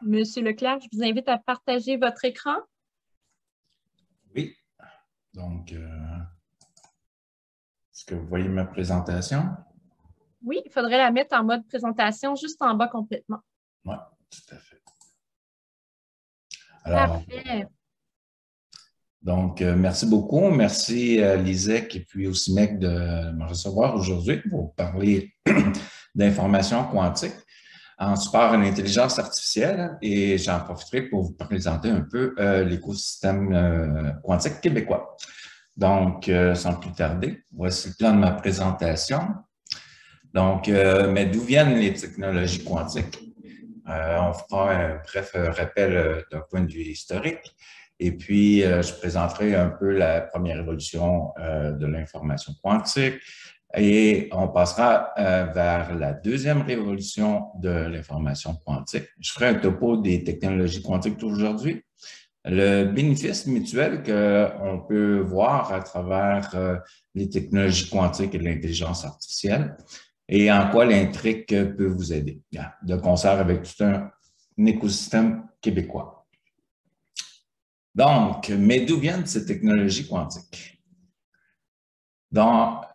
Monsieur Leclerc, je vous invite à partager votre écran. Oui, donc, est-ce que vous voyez ma présentation? Oui, il faudrait la mettre en mode présentation juste en bas complètement. Oui, tout à fait. Alors, Parfait. donc, merci beaucoup. Merci à l'ISEC et puis au CIMEC de me recevoir aujourd'hui pour parler d'information quantique en support à l'intelligence artificielle et j'en profiterai pour vous présenter un peu l'écosystème quantique québécois. Donc, sans plus tarder, voici le plan de ma présentation. Donc, mais d'où viennent les technologies quantiques? On fera un bref rappel d'un point de vue historique. Et puis, je présenterai un peu la première évolution de l'information quantique et on passera vers la deuxième révolution de l'information quantique. Je ferai un topo des technologies quantiques aujourd'hui. Le bénéfice mutuel qu'on peut voir à travers les technologies quantiques et l'intelligence artificielle et en quoi l'intrigue peut vous aider, de concert avec tout un écosystème québécois. Donc, mais d'où viennent ces technologies quantiques? Donc,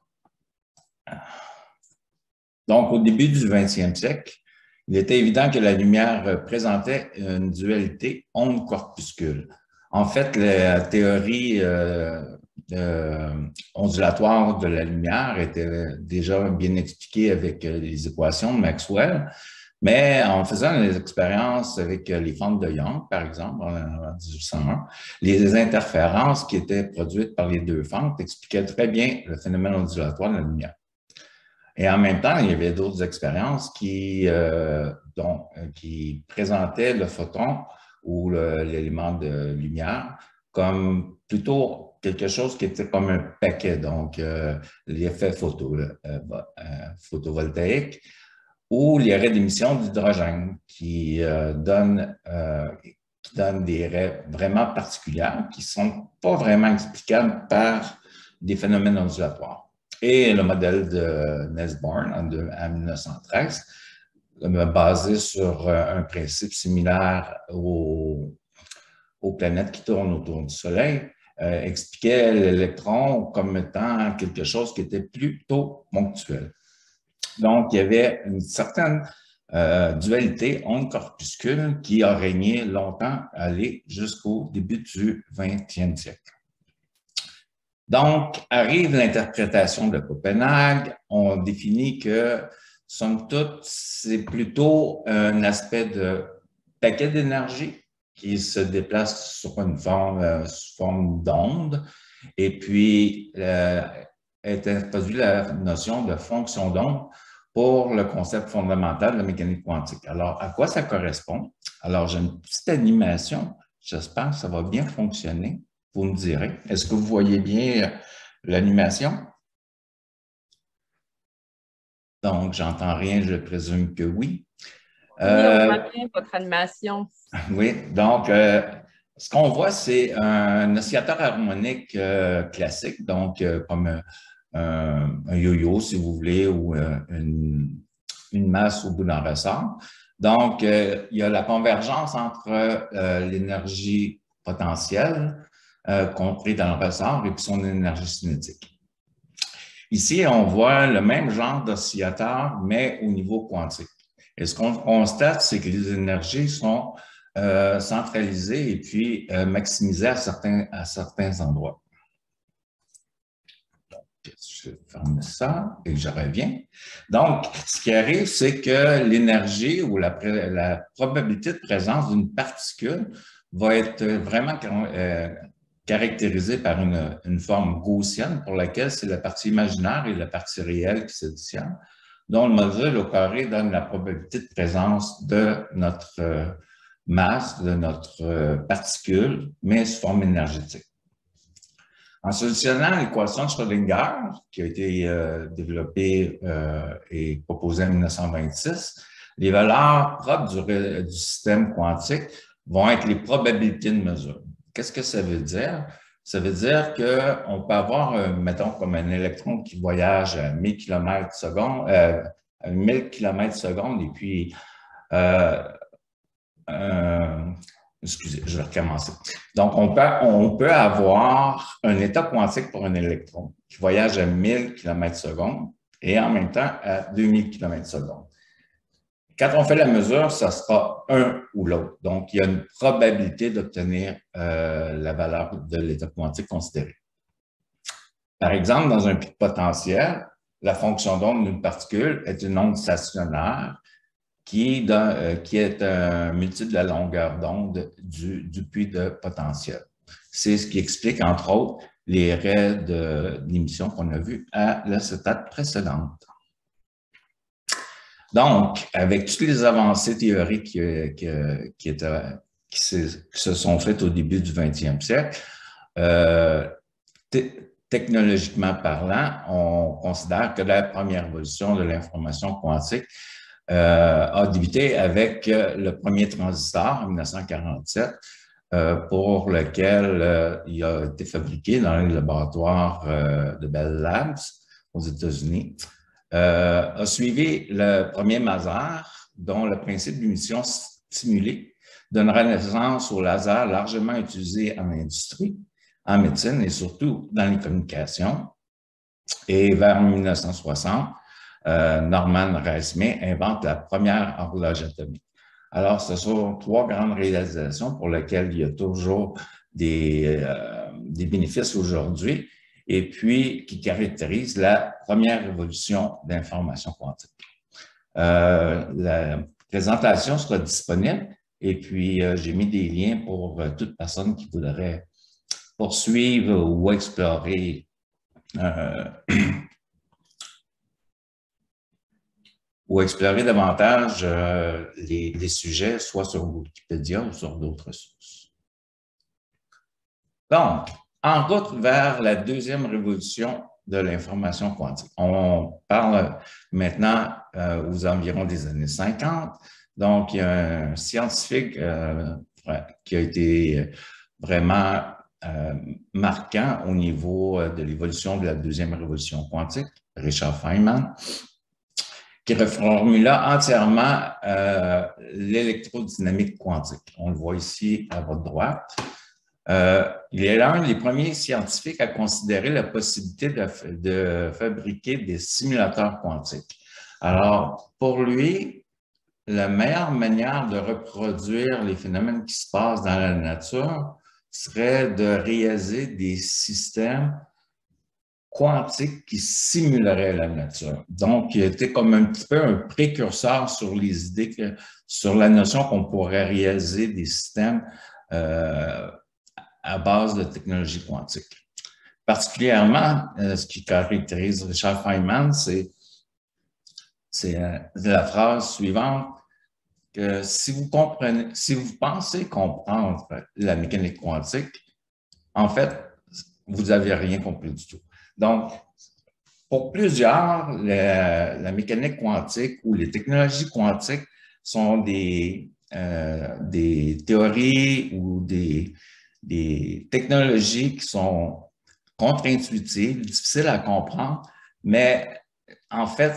au début du 20e siècle, il était évident que la lumière présentait une dualité onde-corpuscule. En fait, la théorie ondulatoire de la lumière était déjà bien expliquée avec les équations de Maxwell, mais en faisant des expériences avec les fentes de Young, par exemple, en 1801, les interférences qui étaient produites par les deux fentes expliquaient très bien le phénomène ondulatoire de la lumière. Et en même temps, il y avait d'autres expériences qui présentaient le photon ou l'élément de lumière comme plutôt quelque chose qui était comme un paquet, donc l'effet photovoltaïque, où il y aurait l'émission d'hydrogène qui donne des raies vraiment particulières qui ne sont pas vraiment explicables par des phénomènes ondulatoires. Et le modèle de Nesborn en 1913, basé sur un principe similaire aux planètes qui tournent autour du Soleil, expliquait l'électron comme étant quelque chose qui était plutôt ponctuel. Donc, il y avait une certaine dualité onde-corpuscule qui a régné longtemps, allé jusqu'au début du 20e siècle. Donc, arrive l'interprétation de Copenhague. On définit que, somme toute, c'est plutôt un aspect de paquet d'énergie qui se déplace sur une forme, sous forme d'onde. Et puis, est introduit la notion de fonction d'onde pour le concept fondamental de la mécanique quantique. Alors, à quoi ça correspond? Alors, j'ai une petite animation. J'espère que ça va bien fonctionner. Vous me direz. Est-ce que vous voyez bien l'animation? Donc, j'entends rien, je présume que oui. Oui, on voit bien votre animation. Oui, donc, ce qu'on voit, c'est un oscillateur harmonique classique, donc comme un yo-yo, si vous voulez, ou une masse au bout d'un ressort. Donc, il y a la convergence entre l'énergie potentielle compris dans le ressort et puis son énergie cinétique. Ici, on voit le même genre d'oscillateur, mais au niveau quantique. Et ce qu'on constate, c'est que les énergies sont centralisées et puis maximisées à certains endroits. Donc, je ferme ça et je reviens. Donc, ce qui arrive, c'est que l'énergie ou la probabilité de présence d'une particule va être vraiment caractérisée par une forme gaussienne pour laquelle c'est la partie imaginaire et la partie réelle qui s'additionnent, dont le module au carré donne la probabilité de présence de notre masse, de notre particule, mais sous forme énergétique. En solutionnant l'équation de Schrödinger, qui a été développée et proposée en 1926, les valeurs propres du système quantique vont être les probabilités de mesure. Qu'est-ce que ça veut dire? Ça veut dire qu'on peut avoir, mettons, comme un électron qui voyage à 1000 km/s, et puis excusez, je vais recommencer. Donc, on peut avoir un état quantique pour un électron qui voyage à 1000 km/s et en même temps à 2000 km/s. Quand on fait la mesure, ça sera un ou l'autre. Donc, il y a une probabilité d'obtenir la valeur de l'état quantique considéré. Par exemple, dans un pic potentiel, la fonction d'onde d'une particule est une onde stationnaire qui est un multiple de la longueur d'onde du puits de potentiel. C'est ce qui explique, entre autres, les raies d'émission qu'on a vues à l'acétate précédente. Donc, avec toutes les avancées théoriques qui se sont faites au début du 20e siècle, technologiquement parlant, on considère que la première évolution de l'information quantique a débuté avec le premier transistor en 1947, pour lequel il a été fabriqué dans les laboratoires de Bell Labs aux États-Unis. A suivi le premier maser, dont le principe d'émission stimulée donnera naissance au laser largement utilisé en industrie, en médecine et surtout dans les communications. Et vers 1960, Norman Reismay invente la première horloge atomique. Alors, ce sont trois grandes réalisations pour lesquelles il y a toujours des bénéfices aujourd'hui et puis qui caractérisent la première révolution d'information quantique. La présentation sera disponible et puis j'ai mis des liens pour toute personne qui voudrait poursuivre ou explorer davantage les sujets, soit sur Wikipédia ou sur d'autres sources. Donc, en route vers la deuxième révolution de l'information quantique. On parle maintenant aux environs des années 50. Donc, il y a un scientifique qui a été vraiment marquant au niveau de l'évolution de la deuxième révolution quantique, Richard Feynman, qui reformula entièrement l'électrodynamique quantique. On le voit ici à votre droite. Il est l'un des premiers scientifiques à considérer la possibilité de fabriquer des simulateurs quantiques. Alors, pour lui, la meilleure manière de reproduire les phénomènes qui se passent dans la nature serait de réaliser des systèmes quantiques qui simuleraient la nature. Donc, il était comme un petit peu un précurseur sur les idées, sur la notion qu'on pourrait réaliser des systèmes à base de technologie quantique. Particulièrement, ce qui caractérise Richard Feynman, c'est la phrase suivante, que si vous pensez comprendre la mécanique quantique, en fait, vous n'avez rien compris du tout. Donc, pour plusieurs, la mécanique quantique ou les technologies quantiques sont des théories ou des technologies qui sont contre-intuitives, difficiles à comprendre, mais en fait,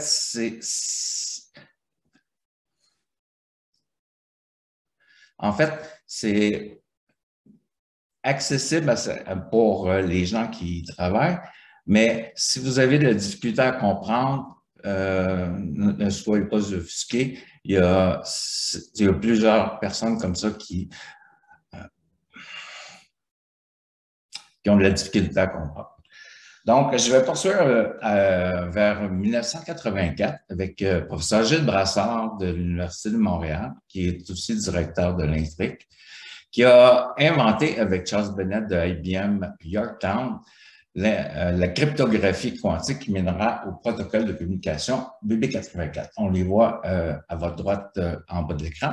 c'est accessible pour les gens qui y travaillent, mais si vous avez de la difficulté à comprendre, ne soyez pas offusqués. Il y a plusieurs personnes comme ça qui ont de la difficulté à comprendre. Donc, je vais poursuivre vers 1984 avec le professeur Gilles Brassard de l'Université de Montréal, qui est aussi directeur de l'INFRIC, qui a inventé avec Charles Bennett de IBM Yorktown la cryptographie quantique qui mènera au protocole de communication BB84. On les voit à votre droite en bas de l'écran.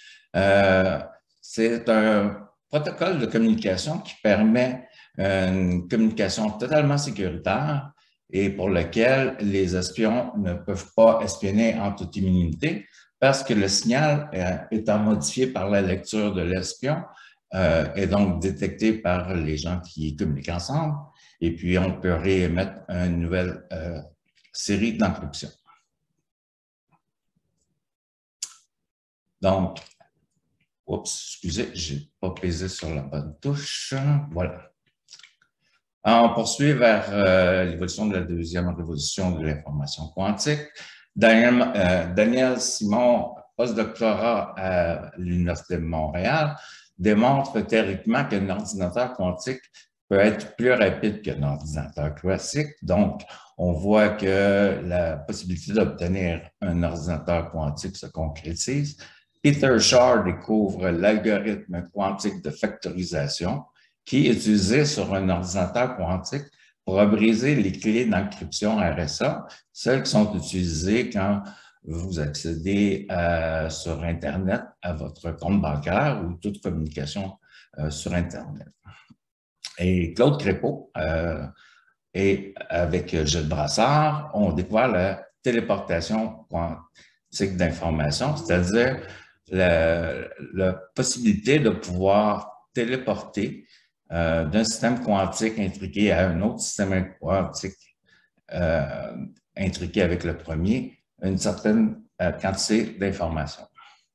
C'est un protocole de communication qui permet une communication totalement sécuritaire et pour lequel les espions ne peuvent pas espionner en toute immunité parce que le signal étant modifié par la lecture de l'espion est donc détecté par les gens qui communiquent ensemble et puis on peut réémettre une nouvelle série d'encryption. Donc, Oups, excusez, je n'ai pas pesé sur la bonne touche. Voilà. Alors, on poursuit vers l'évolution de la deuxième révolution de l'information quantique. Daniel Simon, postdoctorat à l'Université de Montréal, démontre théoriquement qu'un ordinateur quantique peut être plus rapide qu'un ordinateur classique. Donc, on voit que la possibilité d'obtenir un ordinateur quantique se concrétise. Peter Shor découvre l'algorithme quantique de factorisation qui est utilisé sur un ordinateur quantique pour briser les clés d'encryption RSA, celles qui sont utilisées quand vous accédez sur Internet à votre compte bancaire ou toute communication sur Internet. Et Claude Crépeau et avec Gilles Brassard ont découvert la téléportation quantique d'information, c'est-à-dire la possibilité de pouvoir téléporter d'un système quantique intriqué à un autre système quantique intriqué avec le premier, une certaine quantité d'informations.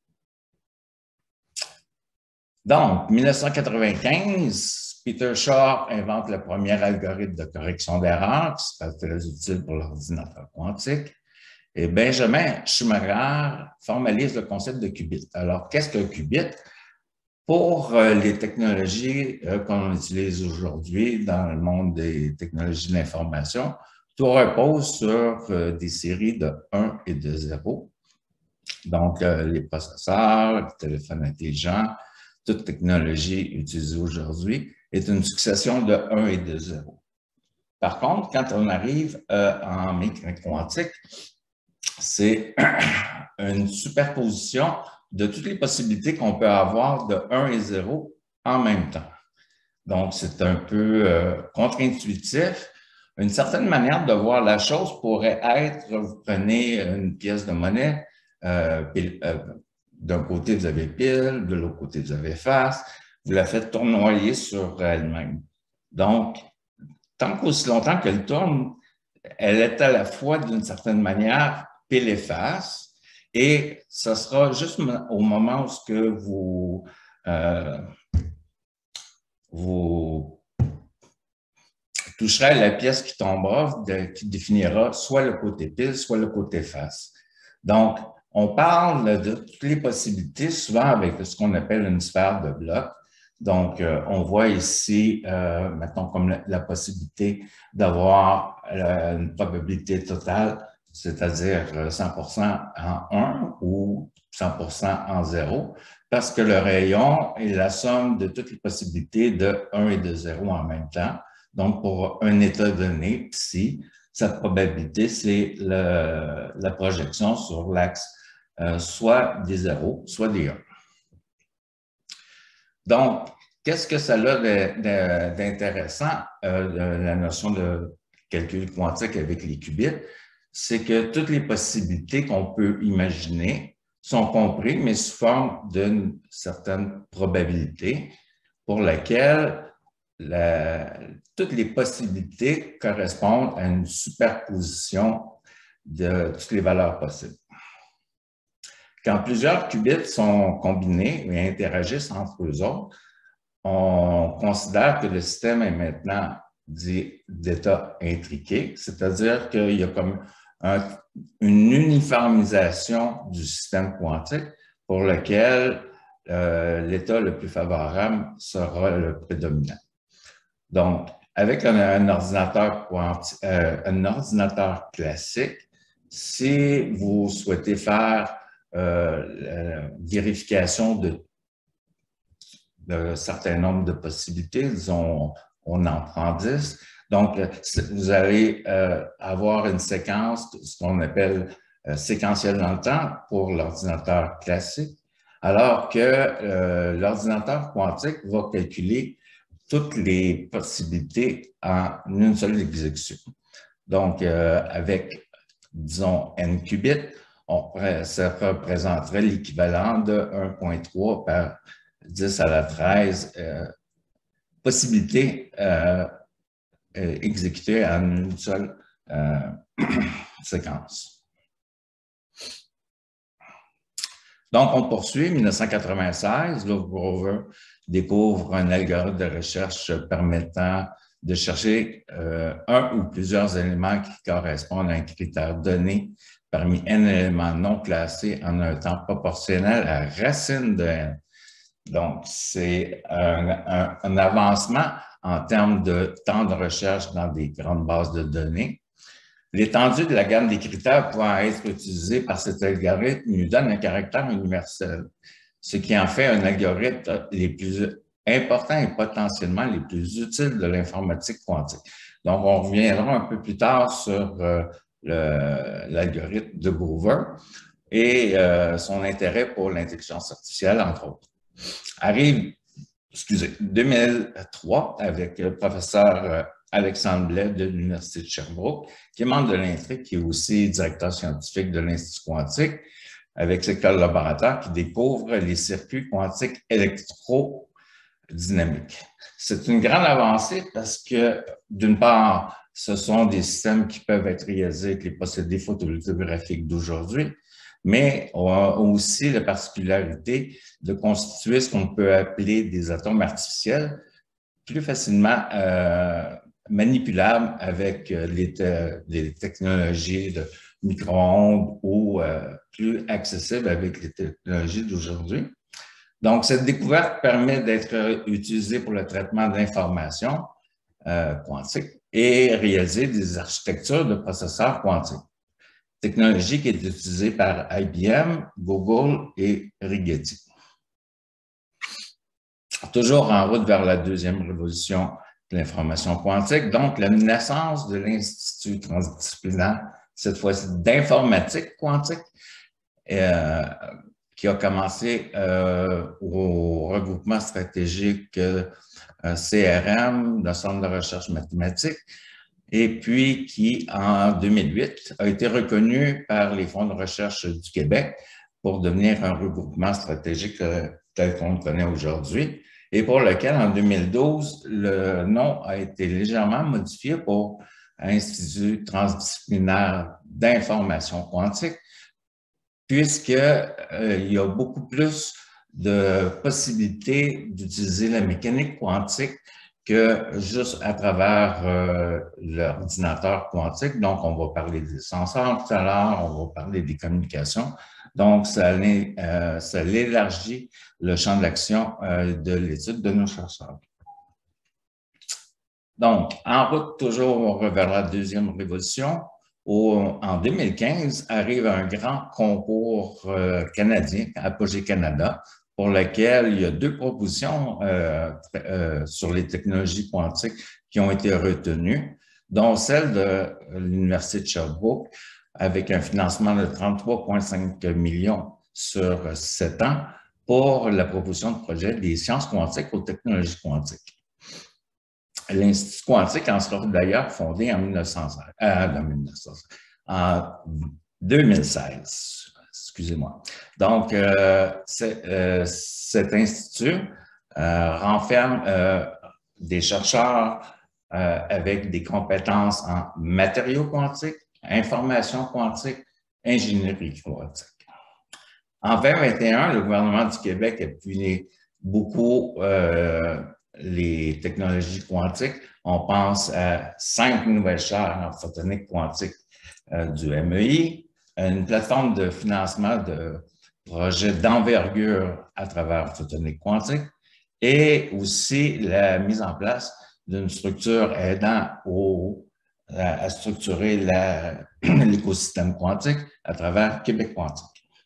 Donc, 1995, Peter Shor invente le premier algorithme de correction d'erreurs qui sera très utile pour l'ordinateur quantique. Et Benjamin Schumacher formalise le concept de qubit. Alors, qu'est-ce qu'un qubit? Pour les technologies qu'on utilise aujourd'hui dans le monde des technologies de l'information, tout repose sur des séries de 1 et de 0. Donc, les processeurs, les téléphones intelligents, toute technologie utilisée aujourd'hui est une succession de 1 et de 0. Par contre, quand on arrive en mécanique quantique, c'est une superposition de toutes les possibilités qu'on peut avoir de 1 et 0 en même temps. Donc, c'est un peu contre-intuitif. Une certaine manière de voir la chose pourrait être, vous prenez une pièce de monnaie, d'un côté vous avez pile, de l'autre côté vous avez face, vous la faites tournoyer sur elle-même. Donc, tant qu'aussi longtemps qu'elle tourne, elle est à la fois d'une certaine manière pile et face, et ce sera juste au moment où vous toucherez à la pièce qui tombera, qui définira soit le côté pile, soit le côté face. Donc, on parle de toutes les possibilités, souvent avec ce qu'on appelle une sphère de blocs. Donc, on voit ici, mettons, comme la possibilité d'avoir une probabilité totale, c'est-à-dire 100% en 1 ou 100% en 0, parce que le rayon est la somme de toutes les possibilités de 1 et de 0 en même temps. Donc, pour un état donné, psi, sa probabilité, c'est la projection sur l'axe soit des 0, soit des 1. Donc, qu'est-ce que ça a d'intéressant, la notion de calcul quantique avec les qubits? C'est que toutes les possibilités qu'on peut imaginer sont comprises, mais sous forme d'une certaine probabilité pour laquelle toutes les possibilités correspondent à une superposition de toutes les valeurs possibles. Quand plusieurs qubits sont combinés et interagissent entre eux autres, on considère que le système est maintenant dit d'état intriqué, c'est-à-dire qu'il y a comme une uniformisation du système quantique pour lequel l'état le plus favorable sera le prédominant. Donc, avec un ordinateur classique, si vous souhaitez faire vérification d'un certain nombre de possibilités, disons, on en prend 10. Donc, vous allez avoir une séquence, ce qu'on appelle séquentielle dans le temps pour l'ordinateur classique, alors que l'ordinateur quantique va calculer toutes les possibilités en une seule exécution. Donc, avec, disons, n qubits, ça représenterait l'équivalent de 1,3 par 10 à la 13 possibilités exécutées en une seule séquence. Donc, on poursuit. 1996, Lou Grover découvre un algorithme de recherche permettant de chercher un ou plusieurs éléments qui correspondent à un critère donné parmi n éléments non classés en un temps proportionnel à racine de n. Donc, c'est un avancement en termes de temps de recherche dans des grandes bases de données. L'étendue de la gamme des critères pouvant être utilisés par cet algorithme nous donne un caractère universel, ce qui en fait un algorithme les plus importants et potentiellement les plus utiles de l'informatique quantique. Donc, on reviendra un peu plus tard sur l'algorithme de Grover et son intérêt pour l'intelligence artificielle, entre autres. Arrive, 2003 avec le professeur Alexandre Blais de l'Université de Sherbrooke, qui est membre de l'INTRIC, qui est aussi directeur scientifique de l'Institut quantique, avec ses collaborateurs qui découvrent les circuits quantiques électrodynamiques. C'est une grande avancée parce que, d'une part, ce sont des systèmes qui peuvent être réalisés avec les procédés photolithographiques d'aujourd'hui, mais ont aussi la particularité de constituer ce qu'on peut appeler des atomes artificiels plus facilement manipulables avec les technologies de micro-ondes ou plus accessibles avec les technologies d'aujourd'hui. Donc, cette découverte permet d'être utilisée pour le traitement d'informations quantiques et réaliser des architectures de processeurs quantiques. Technologie qui est utilisée par IBM, Google et Rigetti. Toujours en route vers la deuxième révolution de l'information quantique, donc la naissance de l'Institut transdisciplinaire, cette fois-ci d'informatique quantique, qui a commencé au regroupement stratégique CRM, le Centre de recherche mathématique, et puis qui, en 2008, a été reconnu par les fonds de recherche du Québec pour devenir un regroupement stratégique tel qu'on le connaît aujourd'hui, et pour lequel, en 2012, le nom a été légèrement modifié pour Institut transdisciplinaire d'information quantique, puisqu'il y a beaucoup plus de possibilités d'utiliser la mécanique quantique que juste à travers l'ordinateur quantique. Donc, on va parler des senseurs tout à l'heure, on va parler des communications. Donc, ça élargit le champ d'action de l'étude de nos chercheurs. Donc, en route toujours vers la deuxième révolution, en 2015, arrive un grand concours canadien, Apogée Canada, pour lequel il y a deux propositions sur les technologies quantiques qui ont été retenues, dont celle de l'Université de Sherbrooke, avec un financement de 33,5 millions sur 7 ans pour la proposition de projet des sciences quantiques aux technologies quantiques. L'Institut quantique en sera d'ailleurs fondé en 2016. Excusez-moi. Donc, cet institut renferme des chercheurs avec des compétences en matériaux quantiques, information quantique, ingénierie quantique. En 2021, le gouvernement du Québec a appuyé beaucoup les technologies quantiques. On pense à 5 nouvelles chaires en photonique quantique du MEI, une plateforme de financement de projets d'envergure à travers photonique quantique et aussi la mise en place d'une structure aidant à structurer l'écosystème quantique à travers Québec quantique.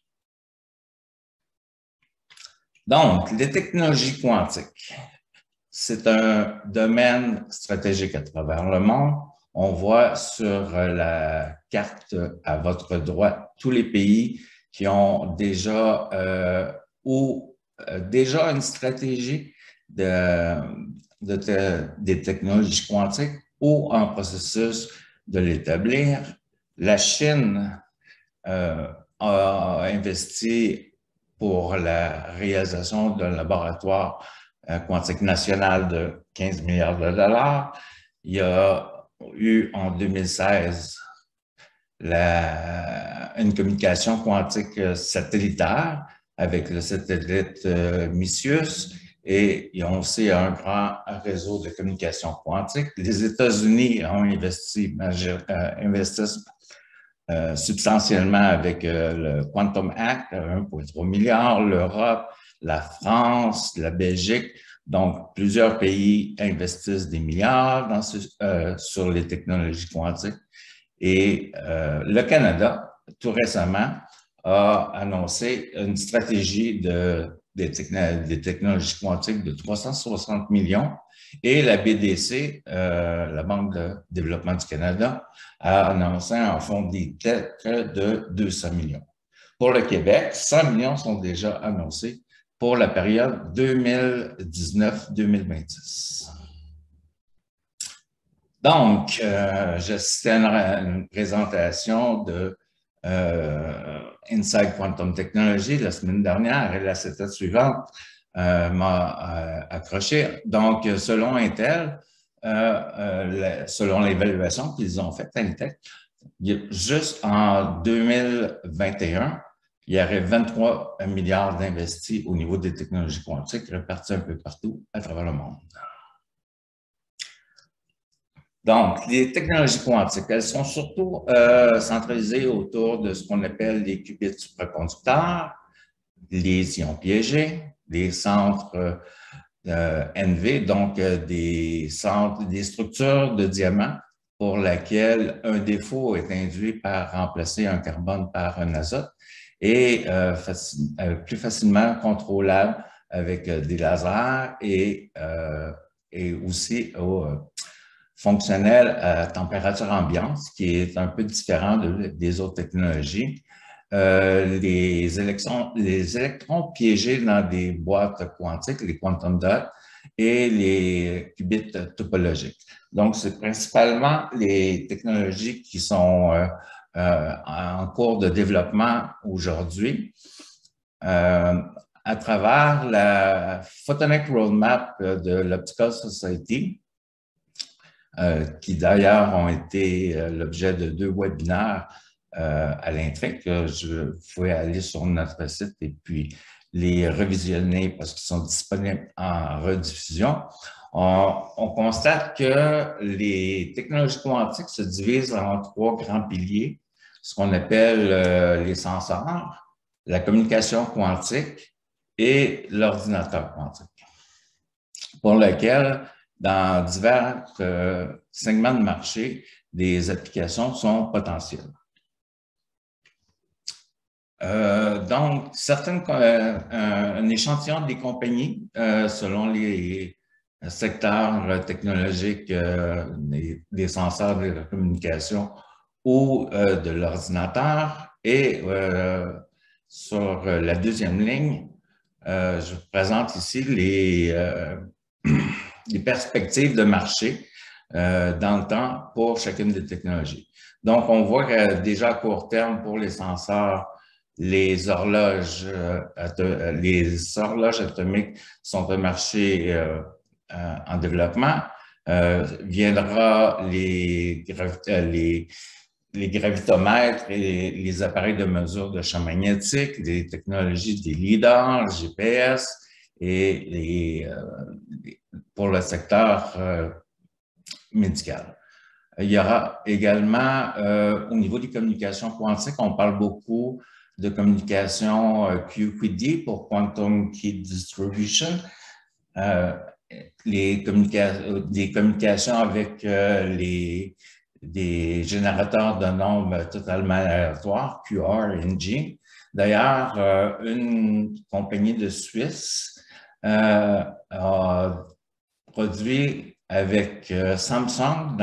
Donc, les technologies quantiques, c'est un domaine stratégique à travers le monde. On voit sur la carte à votre droite tous les pays qui ont déjà déjà une stratégie des technologies quantiques ou en processus de l'établir. La Chine a investi pour la réalisation d'un laboratoire quantique national de 15 milliards de dollars. Il y a eu en 2016 une communication quantique satellitaire avec le satellite Micius, et ils ont aussi un grand réseau de communication quantique. Les États-Unis ont investissent substantiellement avec le Quantum Act, 1,3 milliard, l'Europe, la France, la Belgique. Donc, plusieurs pays investissent des milliards sur les technologies quantiques. Et le Canada, tout récemment, a annoncé une stratégie des technologies quantiques de 360 millions. Et la BDC, la Banque de développement du Canada, a annoncé un fonds d'ITEC de 200 millions. Pour le Québec, 100 millions sont déjà annoncés pour la période 2019-2026. Donc, j'assistais à une présentation de Inside Quantum Technology la semaine dernière et la CETA suivante m'a accroché. Donc, selon Intel, selon l'évaluation qu'ils ont faite à Intel, juste en 2021, il y aurait 23 milliards d'investis au niveau des technologies quantiques répartis un peu partout à travers le monde. Donc, les technologies quantiques, elles sont surtout centralisées autour de ce qu'on appelle les qubits supraconducteurs, les ions piégés, les centres NV, donc des structures de diamants pour lesquelles un défaut est induit par remplacer un carbone par un azote et plus facilement contrôlable avec des lasers et aussi fonctionnel à température ambiante, ce qui est un peu différent des autres technologies. Les électrons piégés dans des boîtes quantiques, les quantum dots, et les qubits topologiques. Donc, c'est principalement les technologies qui sont en cours de développement aujourd'hui. À travers la Photonic Roadmap de l'Optical Society, qui d'ailleurs ont été l'objet de 2 webinaires à l'Intric. Vous pouvez aller sur notre site et puis les revisionner parce qu'ils sont disponibles en rediffusion. On constate que les technologies quantiques se divisent en 3 grands piliers, ce qu'on appelle les senseurs, la communication quantique et l'ordinateur quantique, pour lequel dans divers segments de marché, des applications sont potentielles. Donc, un échantillon des compagnies, selon les secteurs technologiques des senseurs de la communication ou de l'ordinateur. Et sur la deuxième ligne, je vous présente ici les perspectives de marché dans le temps pour chacune des technologies. Donc, on voit que déjà à court terme, pour les senseurs, les horloges atomiques sont un marché en développement. Viendra les gravitomètres et les appareils de mesure de champ magnétique, les technologies des lidars, GPS et pour le secteur médical. Il y aura également, au niveau des communications quantiques, on parle beaucoup de communication QKD pour Quantum Key Distribution, des communications avec des générateurs de nombres totalement aléatoires, QR-NG. D'ailleurs, une compagnie de Suisse a produit avec Samsung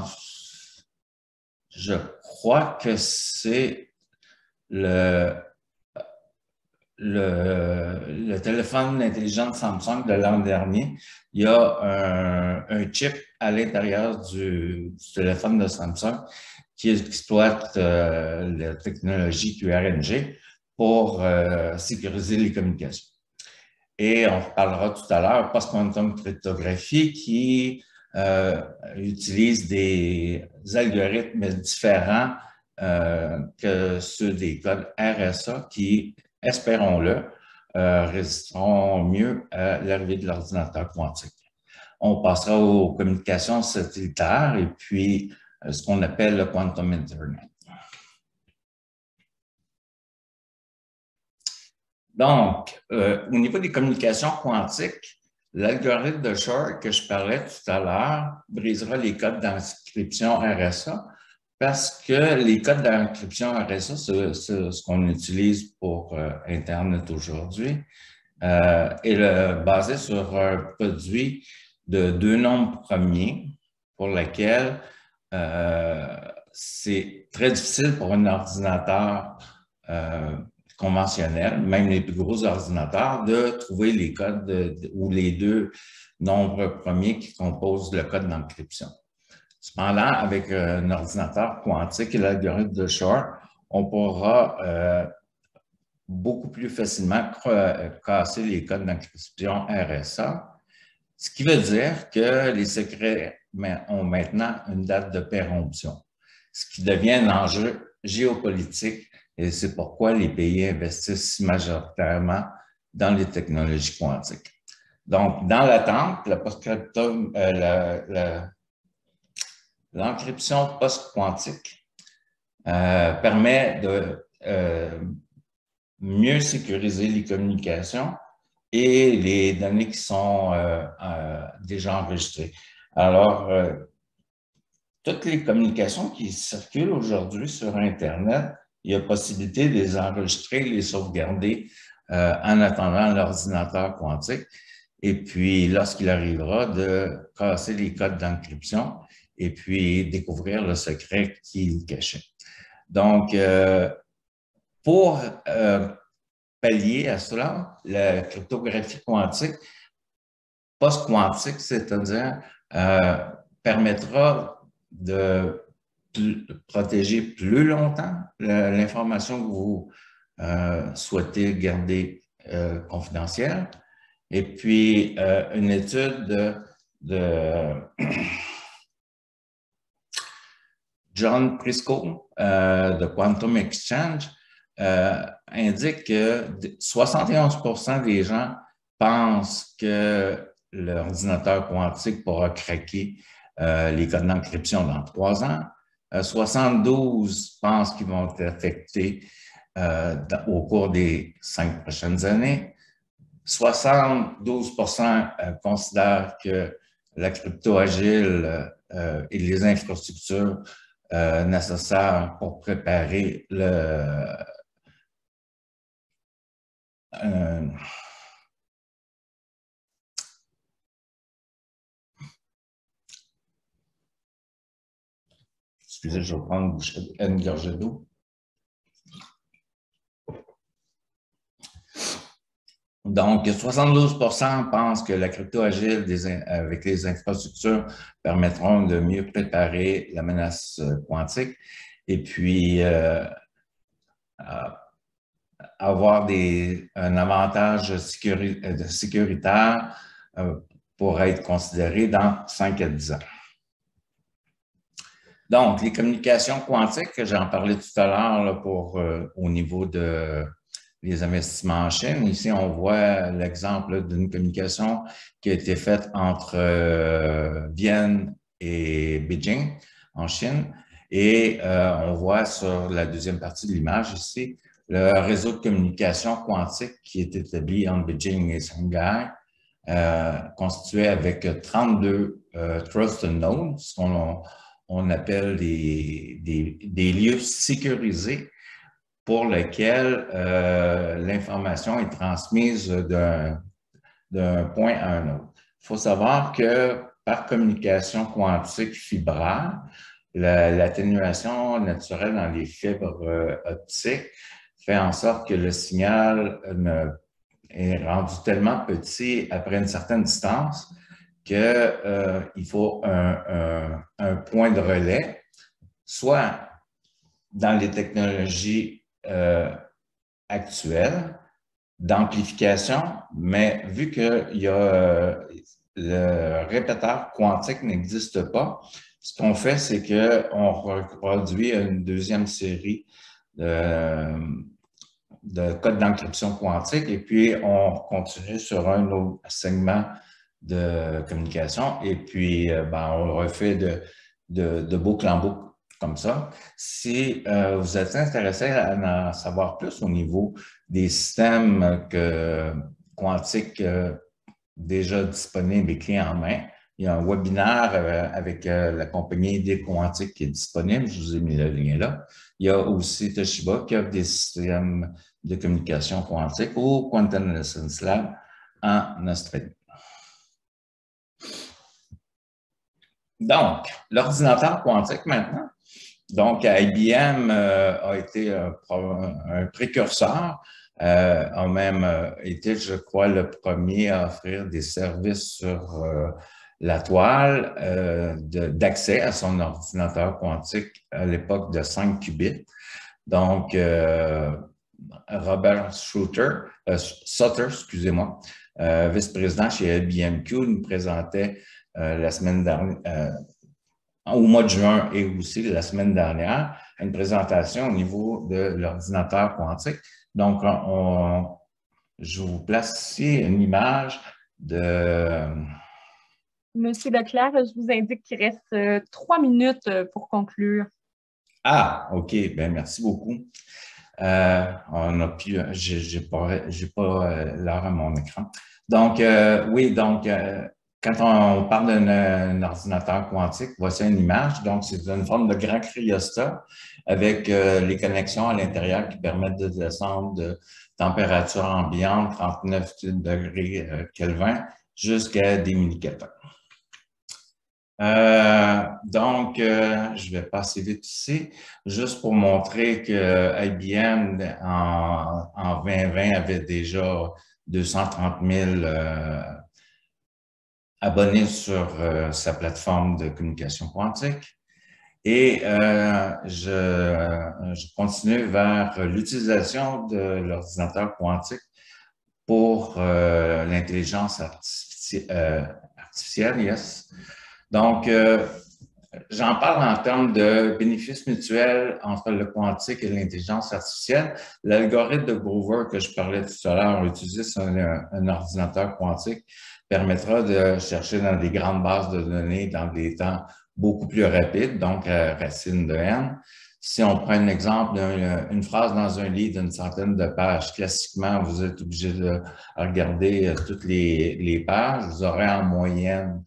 je crois que c'est le téléphone intelligent de Samsung de l'an dernier. Il y a un chip à l'intérieur du téléphone de Samsung qui exploite la technologie QRNG pour sécuriser les communications. Et on reparlera tout à l'heure post-quantum cryptographie qui utilise des algorithmes différents que ceux des codes RSA qui, espérons-le, résisteront mieux à l'arrivée de l'ordinateur quantique. On passera aux communications satellitaires et puis ce qu'on appelle le Quantum Internet. Donc, au niveau des communications quantiques, l'algorithme de Shor que je parlais tout à l'heure brisera les codes d'encryption RSA parce que les codes d'encryption RSA, c'est ce qu'on utilise pour Internet aujourd'hui, est basé sur un produit de 2 nombres premiers pour lequel c'est très difficile pour un ordinateur conventionnel, même les plus gros ordinateurs, de trouver les codes ou les 2 nombres premiers qui composent le code d'encryption. Cependant, avec un ordinateur quantique et l'algorithme de Shor, on pourra beaucoup plus facilement casser les codes d'encryption RSA, ce qui veut dire que les secrets ont maintenant une date de péremption, ce qui devient un enjeu géopolitique et c'est pourquoi les pays investissent si majoritairement dans les technologies quantiques. Donc, dans l'attente, l'encryption post-quantique permet de mieux sécuriser les communications et les données qui sont déjà enregistrées. Alors, toutes les communications qui circulent aujourd'hui sur Internet, il y a possibilité de les enregistrer, les sauvegarder en attendant l'ordinateur quantique. Et puis, lorsqu'il arrivera, de casser les codes d'encryption et puis découvrir le secret qui est caché. Donc, pour pallier à cela, la cryptographie quantique, post-quantique, c'est-à-dire permettra de protéger plus longtemps l'information que vous souhaitez garder confidentielle. Et puis, une étude de John Prisco de Quantum Exchange indique que 71% des gens pensent que l'ordinateur quantique pourra craquer les codes d'encryption dans 3 ans. 72 pensent qu'ils vont être affectés au cours des 5 prochaines années. 72% considèrent que la crypto agile et les infrastructures nécessaires pour préparer excusez, je vais prendre une gorgée d'eau. Donc, 72% pensent que la crypto agile avec les infrastructures permettront de mieux préparer la menace quantique et puis avoir un avantage sécuritaire pour être considéré dans 5 à 10 ans. Donc, les communications quantiques, j'en parlais tout à l'heure au niveau des investissements en Chine. Ici, on voit l'exemple d'une communication qui a été faite entre Vienne et Beijing, en Chine. Et on voit sur la deuxième partie de l'image ici, le réseau de communication quantique qui est établi entre Beijing et Shanghai, constitué avec 32 Trusted Nodes, ce qu'on appelle des lieux sécurisés pour lesquels l'information est transmise d'un point à un autre. Il faut savoir que par communication quantique fibrale, l'atténuation naturelle dans les fibres optiques fait en sorte que le signal est rendu tellement petit après une certaine distance qu'il faut un point de relais, soit dans les technologies actuelles d'amplification, mais vu que le répéteur quantique n'existe pas, ce qu'on fait, c'est qu'on reproduit une deuxième série de de code d'encryption quantique. Et puis, on continue sur un autre segment de communication. Et puis, ben, on le refait de boucle en boucle comme ça. Si vous êtes intéressé à en savoir plus au niveau des systèmes quantiques déjà disponibles et clés en main, il y a un webinaire avec la compagnie ID Quantique qui est disponible. Je vous ai mis le lien là. Il y a aussi Toshiba qui offre des systèmes de communication quantique au Quantum Lessons Lab en Australie. Donc, l'ordinateur quantique maintenant. Donc, IBM a été un précurseur, a même été, je crois, le premier à offrir des services sur la toile d'accès à son ordinateur quantique à l'époque de 5 qubits. Donc, Robert Sutter, excusez-moi, vice-président chez IBM-Q, nous présentait la semaine dernière, au mois de juin et aussi la semaine dernière, une présentation au niveau de l'ordinateur quantique. Donc, je vous place ici une image de... Monsieur Leclerc, je vous indique qu'il reste 3 minutes pour conclure. Ah, OK. Bien, merci beaucoup. On a pu... J'ai pas l'heure à mon écran. Donc, oui, donc... quand on parle d'un ordinateur quantique, voici une image. Donc, c'est une forme de grand cryostat avec les connexions à l'intérieur qui permettent de descendre de température ambiante, 39 degrés Kelvin, jusqu'à des millikelvin. Donc, je vais passer vite ici, juste pour montrer que IBM, en 2020, avait déjà 230 000 abonnés sur sa plateforme de communication quantique. Et je continue vers l'utilisation de l'ordinateur quantique pour l'intelligence artificielle, yes. Donc, j'en parle en termes de bénéfices mutuels entre le quantique et l'intelligence artificielle. L'algorithme de Grover que je parlais tout à l'heure utilisé sur un ordinateur quantique permettra de chercher dans des grandes bases de données dans des temps beaucoup plus rapides, donc racine de n. Si on prend un exemple d'une phrase dans un livre d'une centaine de pages, classiquement, vous êtes obligé de regarder toutes les pages. Vous aurez en moyenne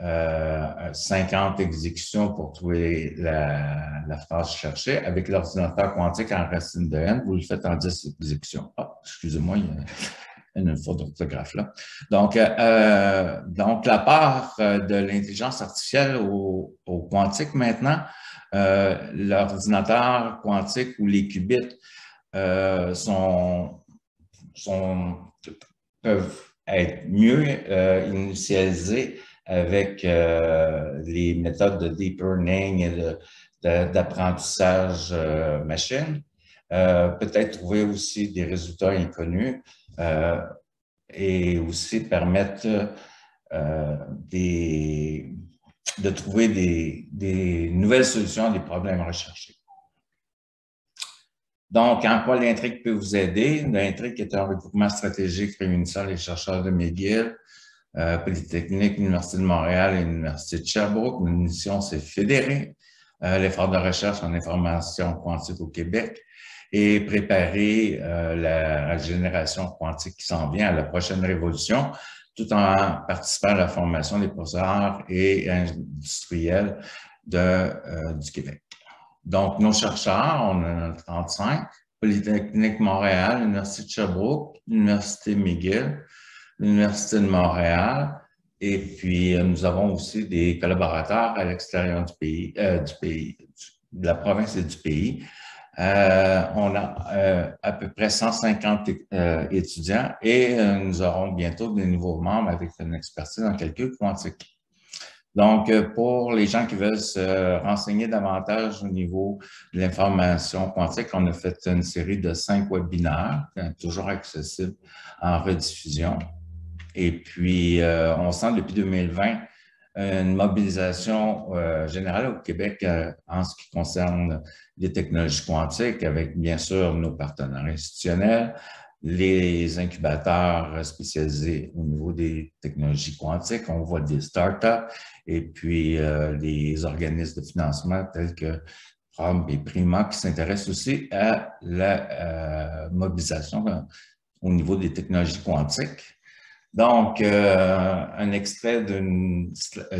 50 exécutions pour trouver la phrase cherchée. Avec l'ordinateur quantique en racine de n, vous le faites en 10 exécutions. Ah, excusez-moi, il y a une faute d'orthographe là. Donc, la part de l'intelligence artificielle au quantique maintenant, l'ordinateur quantique ou les qubits peuvent être mieux initialisés avec les méthodes de deep learning et d'apprentissage machine. Peut-être trouver aussi des résultats inconnus et aussi permettre de trouver des nouvelles solutions à des problèmes recherchés. Donc, en quoi l'intrigue peut vous aider? L'intrigue est un regroupement stratégique réunissant les chercheurs de McGill, Polytechnique, l'Université de Montréal et l'Université de Sherbrooke. Notre mission, c'est fédérer l'effort de recherche en information quantique au Québec et préparer la génération quantique qui s'en vient à la prochaine révolution, tout en participant à la formation des professeurs et industriels du Québec. Donc, nos chercheurs, on en a 35, Polytechnique Montréal, l'Université de Sherbrooke, l'Université McGill, l'Université de Montréal, et puis nous avons aussi des collaborateurs à l'extérieur du pays, de la province et du pays. On a à peu près 150 étudiants et nous aurons bientôt des nouveaux membres avec une expertise en calcul quantique. Donc, pour les gens qui veulent se renseigner davantage au niveau de l'information quantique, on a fait une série de 5 webinaires, toujours accessibles en rediffusion. Et puis, on sent depuis 2020 une mobilisation générale au Québec en ce qui concerne les technologies quantiques, avec bien sûr nos partenaires institutionnels, les incubateurs spécialisés au niveau des technologies quantiques. On voit des startups et puis les organismes de financement tels que PROM et Prima qui s'intéressent aussi à la mobilisation au niveau des technologies quantiques. Donc, un extrait d'une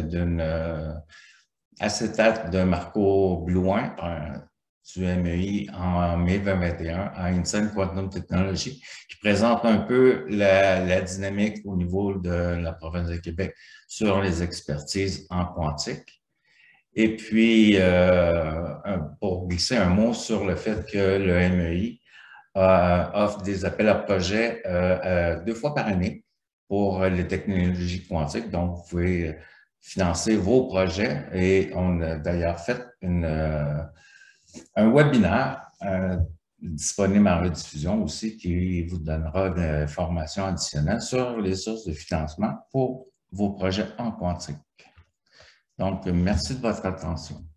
acétate de Marco Blouin du MEI en mai 2021 à Insight Quantum Technology, qui présente un peu la dynamique au niveau de la province de Québec sur les expertises en quantique. Et puis, pour glisser un mot sur le fait que le MEI offre des appels à projets 2 fois par année pour les technologies quantiques. Donc, vous pouvez financer vos projets et on a d'ailleurs fait un webinaire disponible en rediffusion aussi qui vous donnera des informations additionnelles sur les sources de financement pour vos projets en quantique. Donc, merci de votre attention.